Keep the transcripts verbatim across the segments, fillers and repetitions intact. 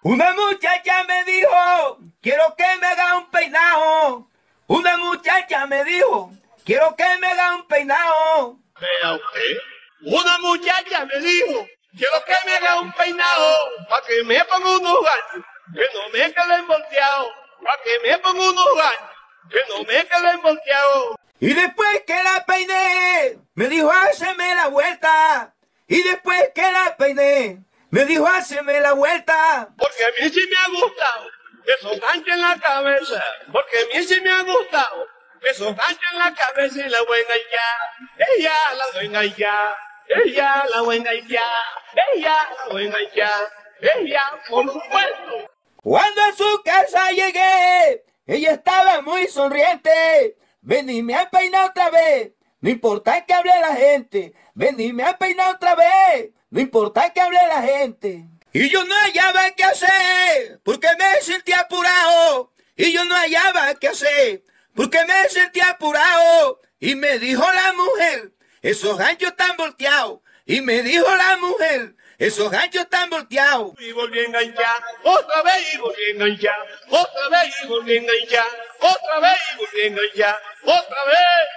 Una muchacha me dijo, quiero que me haga un peinado. Una muchacha me dijo, quiero que me haga un peinado. Vea usted, una muchacha me dijo, quiero que me haga un peinado, para que me ponga unos ganchos, que no me queden volteados, para que me ponga unos ganchos, que no me queden volteados. Y después que la peiné, me dijo, háceme la vuelta. Y después que la peiné, me dijo, háceme la vuelta. Porque a mí sí me ha gustado esos ganchos en la cabeza, porque a mí sí me ha gustado esos ganchos en la cabeza y la voy a enganchar, ella la voy a enganchar, ella la voy a enganchar, ella la voy a enganchar, ella, por supuesto. Cuando a su casa llegué, ella estaba muy sonriente. Venime a peinar otra vez, no importa que hable la gente. Venime a peinar otra vez, no importa que hable la gente. Y yo no hallaba qué hacer, porque me sentía apurado. Y yo no hallaba qué hacer, porque me sentía apurado. Y me dijo la mujer, esos ganchos están volteados. Y me dijo la mujer, esos ganchos están volteados. Y volví a enganchar, otra vez y volví a enganchar, otra vez y volví a enganchar, otra vez y volví a enganchar, otra vez.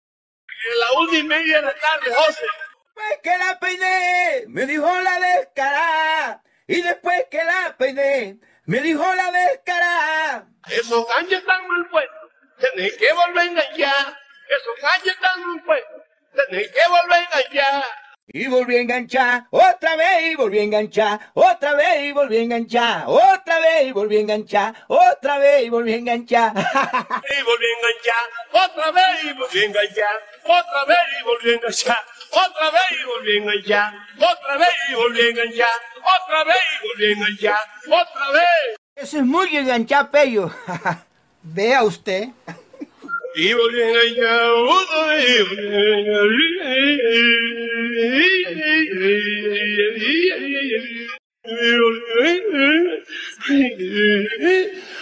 Y en la una y media de la tarde, José. Después que la peiné, me dijo la descarada. Y después que la peiné, me dijo la descarada. Esos ganchos están mal puestos, tenéis que volver a enganchar. Esos ganchos están mal puestos, tenéis que volver a enganchar. Y volví a enganchar, otra vez y volví a enganchar, otra vez y volví a enganchar, otra vez y volví a enganchar, otra vez y volví a enganchar. Y volví a enganchar, otra vez y volví a enganchar, otra vez y volví a enganchar, otra vez y volví a enganchar, otra vez y volví a enganchar, otra vez y volví a enganchar, otra vez. Eso es muy enganchar, pello. Vea usted. Y volví a enganchar, otra vez y volví a enganchar.